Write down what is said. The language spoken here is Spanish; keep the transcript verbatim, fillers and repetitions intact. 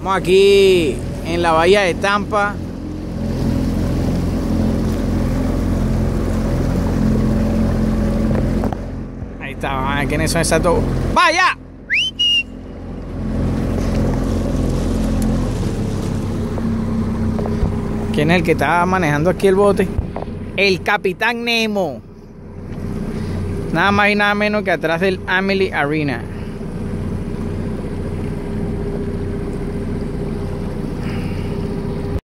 Estamos aquí en la bahía de Tampa. Ahí está, ¿quiénes son esas dos? ¡Vaya! ¿Quién es el que está manejando aquí el bote? El Capitán Nemo. Nada más y nada menos que atrás del Amalie Arena.